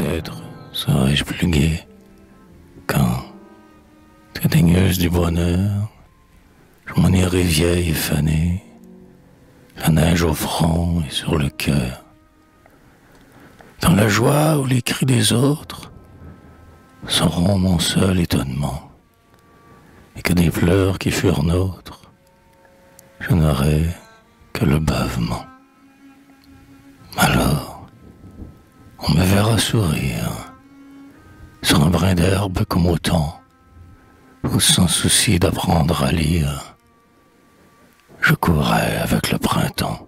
Peut-être serais-je plus gai quand, dédaigneuse du bonheur, je m'en irai vieille et fanée, la neige au front et sur le cœur. Dans la joie où les cris des autres seront mon seul étonnement, et que des pleurs qui furent nôtres, je n'aurai que le bavement. Alors, on me verra sourire sur un brin d'herbe comme au temps, où sans souci d'apprendre à lire, je courais avec le printemps.